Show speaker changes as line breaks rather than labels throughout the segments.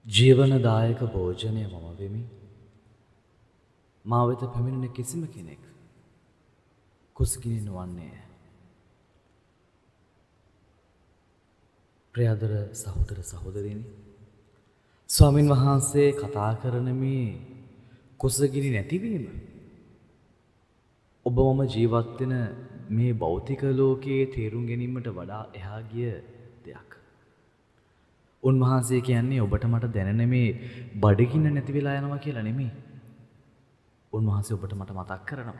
ජීවනදායක භෝජනය මම වෙමි. මා වෙත පැමිණෙන කිසිම කෙනෙක් කුසගිනි නොවන්නේය. ප්‍රියදර සහෝදර සහෝදරියනි, ස්වාමින් වහන්සේ කතා කරන මේ කුසගිනි නැතිවීම ඔබ මම ජීවත් වෙන මේ භෞතික ලෝකයේ තේරුම් ගැනීමට වඩා එහා ගිය දෙයක්. උන්වහන්සේ කියන්නේ ඔබට මට දැනෙන මේ බඩගින්න නැති වෙලා යනවා කියලා නෙමෙයි. උන්වහන්සේ ඔබට මට මතක් කරනවා.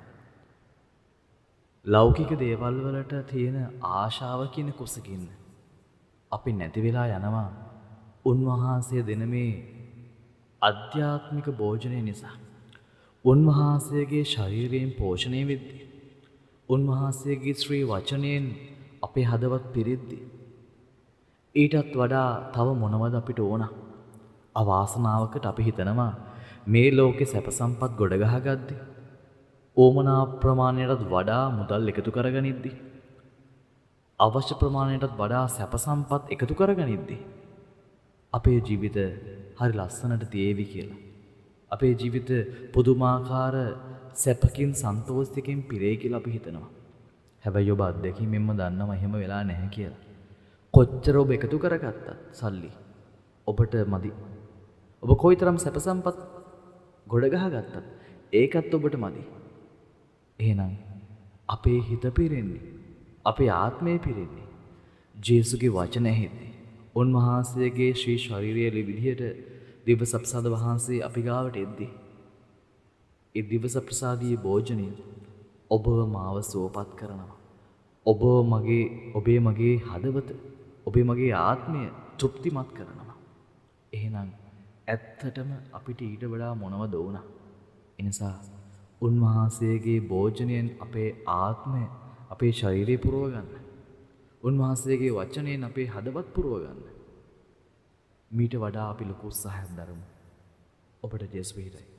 ලෞකික දේවල් වලට තියෙන ආශාව කියන කුසගින්න අපි නැති වෙලා යනවා උන්වහන්සේ දෙන මේ අධ්‍යාත්මික භෝජනය නිසා. උන්වහන්සේගේ ශරීරයෙන් පෝෂණය වෙද්දී, උන්වහන්සේගේ ශ්‍රී වචනයෙන් අපේ හදවත් පිරිද්දී, ඊටත් වඩා තව මොනවද අපිට ඕන? අවාසනාවකට අපි හිතනවා මේ ලෝකේ සැප සම්පත් ගොඩ ගහගද්දී, ඕමනා ප්‍රමාණයටත් වඩා මුදල් එකතු කරගනිද්දී, අවශ්‍ය ප්‍රමාණයටත් වඩා සැප සම්පත් එකතු කරගනිද්දී අපේ ජීවිත හරි ලස්සනට තියේවි කියලා. අපේ ජීවිත පුදුමාකාර සැපකින් සන්තෝෂයකින් පිරේ කියලා අපි හිතනවා. හැබැයි ඔබ අත්දැකීමෙන්ම දන්නවා එහෙම වෙලා නැහැ කියලා. කොච්චර ඔබ එකතු කරගත්තත් සල්ලි ඔබට මදි. ඔබ කොයිතරම් සැප සම්පත් ගොඩ ගහගත්තත් ඒකත් ඔබට මදි. එහෙනම් අපේ හිත පිරෙන්නේ, අපේ ආත්මය පිරෙන්නේ ජේසුගේ වචන ඇහෙද්දී. උන්වහන්සේගේ ශ්‍රී ශරීරයේ විදිහට දිවස ප්‍රසාද වහන්සේ අපි ගාවට එද්දී, ඒ දිවස ප්‍රසාදීය භෝජනය ඔබව මාව සුවපත් කරනවා. ඔබේ මගේ හදවත, ඔබේ මගේ ආත්මය තෘප්තිමත් කරනවා. එහෙනම් ඇත්තටම අපිට ඊට වඩා මොනවද ඕන? එනිසා උන්වහන්සේගේ භෝජනයෙන් අපේ ආත්මය, අපේ ශරීරය පුරව ගන්න. උන්වහන්සේගේ වචනයෙන් අපේ හදවත් පුරව ගන්න. මීට වඩා අපි ලොකු උත්සාහයක් දරමු. ඔබට ජේසුස් වෙහිරයි.